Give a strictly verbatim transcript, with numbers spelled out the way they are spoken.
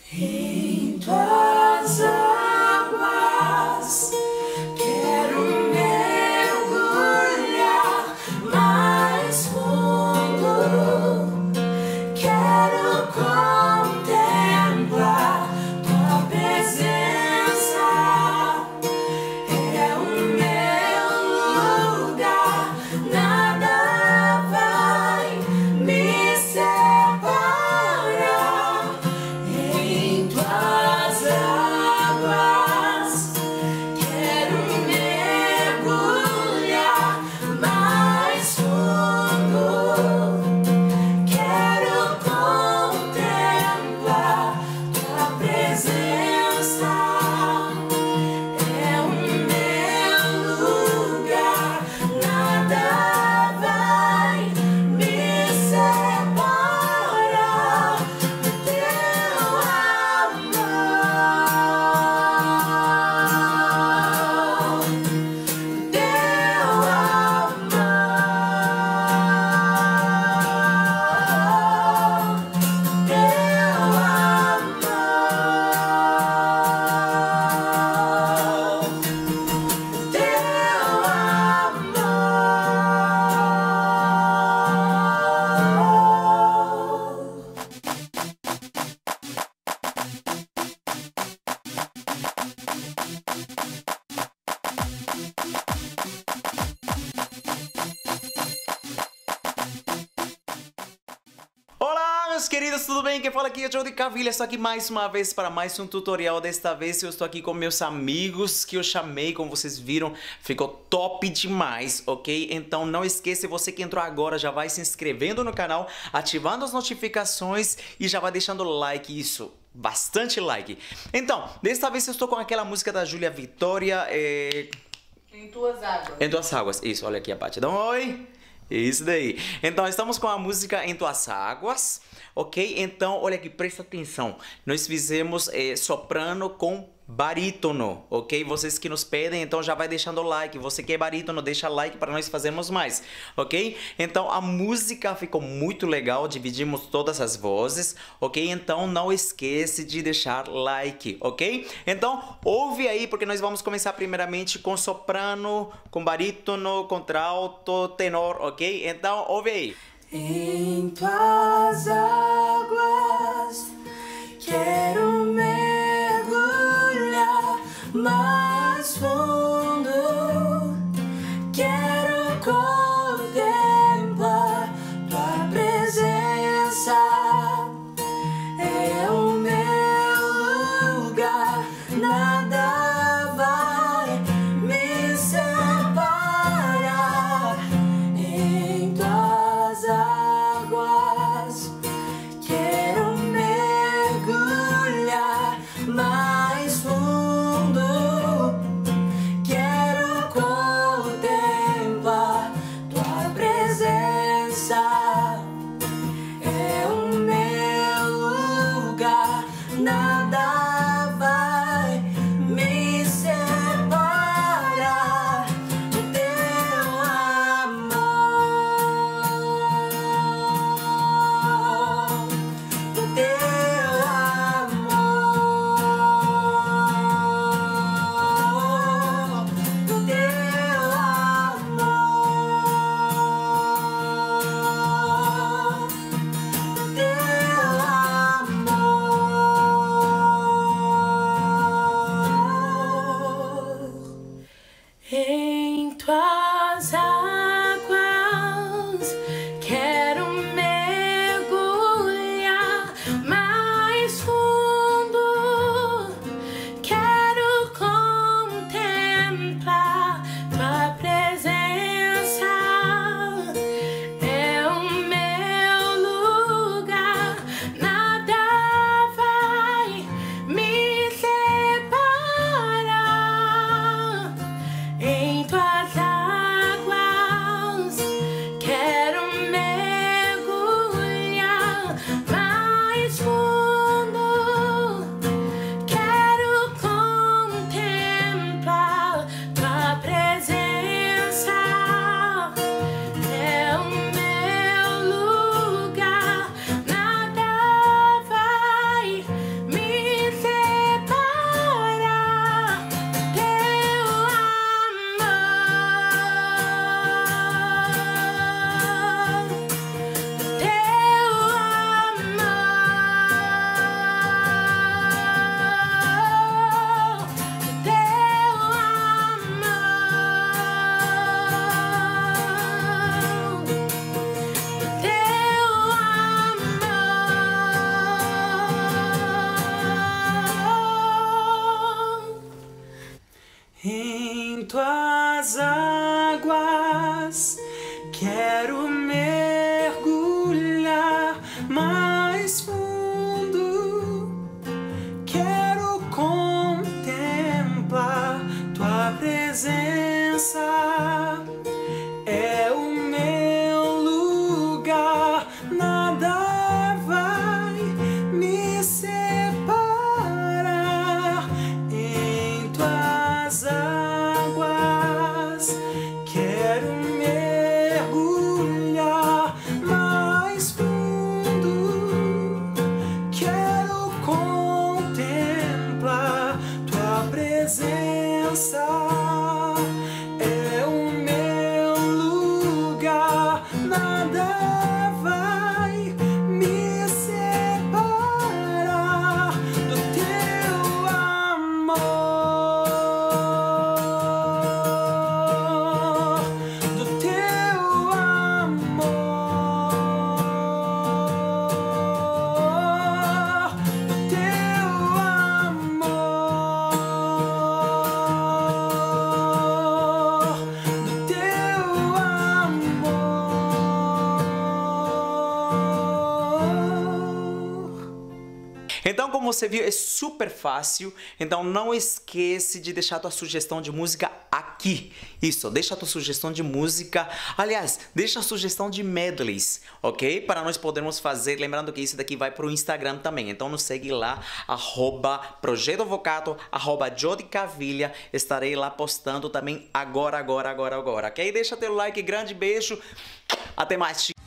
Em tuas águas quero mergulhar mais fundo, quero contemplar tua presença, é o meu lugar, nada vai me separar. Em tuas águas quero mergulhar mais fundo, quero contemplar tua presença, é o meu lugar, nada vai me separar do teu amor, do teu amor, teu amor, teu amor. Olá, meus queridos, tudo bem? Quem fala aqui é Joe Cavilha. Estou aqui mais uma vez para mais um tutorial. Desta vez eu estou aqui com meus amigos que eu chamei, como vocês viram, ficou top demais, ok? Então não esqueça, você que entrou agora já vai se inscrevendo no canal, ativando as notificações e já vai deixando like, isso, bastante like. Então, desta vez eu estou com aquela música da Júlia Vitória, é... Em tuas águas. Em Tuas Águas. Isso, olha aqui a batidão. Oi! Isso daí. Então, estamos com a música Em Tuas Águas, ok? Então, olha aqui, presta atenção. Nós fizemos eh, soprano com barítono, ok? Vocês que nos pedem, então já vai deixando o like. Você que é barítono, deixa like para nós fazermos mais, ok? Então, a música ficou muito legal, dividimos todas as vozes, ok? Então, não esquece de deixar like, ok? Então, ouve aí, porque nós vamos começar primeiramente com soprano, com barítono, contralto, tenor, ok? Então, ouve aí. Em tuas águas quero mergulhar mais fundo, quero contemplar tua presença, é o meu lugar, nada vai me separar. Em tuas águas quero mergulhar mais fundo, tuas águas quero mergulhar mais fundo, quero contemplar tua presença, é o meu lugar, nada vai me separar. Em tuas águas quero mergulhar mais fundo, quero contemplar tua presença, é o meu lugar, nada vai me separar do teu amor, do teu amor, do teu amor, do teu amor. Então, como você viu, é super fácil. Então, não esquece de deixar tua sugestão de música aqui. Isso, deixa tua sugestão de música. Aliás, deixa a sugestão de medleys, ok? Para nós podermos fazer. Lembrando que isso daqui vai para o Instagram também. Então, nos segue lá, arroba Projeto Vocato, arroba Jody Cavilha. Estarei lá postando também agora, agora, agora, agora, ok? Deixa teu like, grande beijo. Até mais.